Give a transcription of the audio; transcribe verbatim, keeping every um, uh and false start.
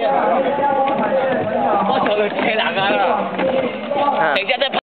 我手都切两个了，等一下再。